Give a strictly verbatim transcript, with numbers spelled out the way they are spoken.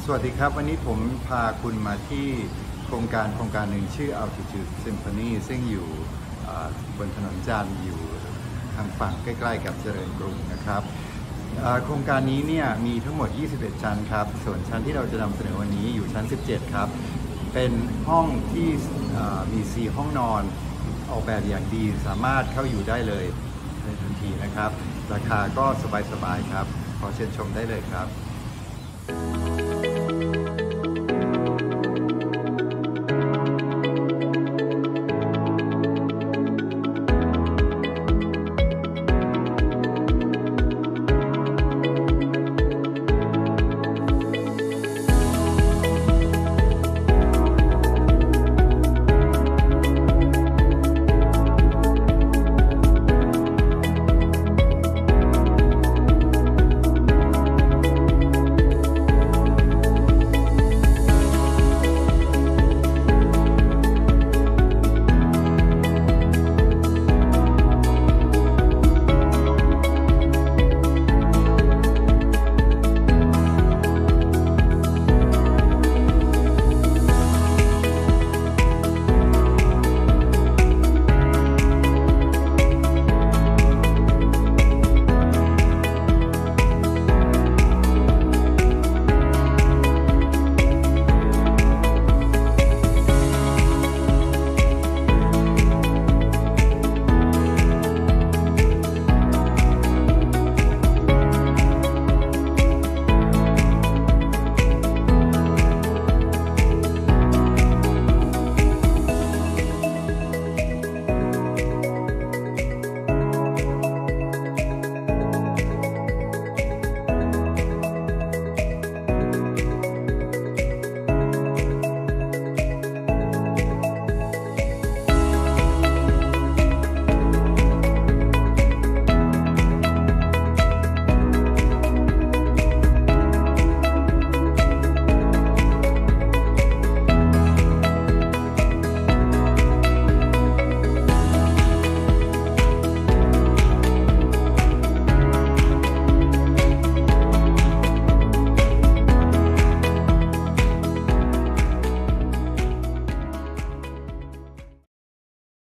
สวัสดีครับวันนี้ผมพาคุณมาที่โครงการโครงการหนึ่งชื่อ Altitude Symphony ซึ่งอยู่บนถนนจันทร์อยู่ทางฝั่งใกล้ๆกับเจริญกรุงนะครับโครงการนี้เนี่ยมีทั้งหมดยี่สิบเอ็ดชั้นครับส่วนชั้นที่เราจะนำเสนอวันนี้อยู่ชั้นสิบเจ็ดครับเป็นห้องที่มีสี่ห้องนอนออกแบบอย่างดีสามารถเข้าอยู่ได้เลยในทันทีนะครับราคาก็สบายๆครับขอเชิญชมได้เลยครับ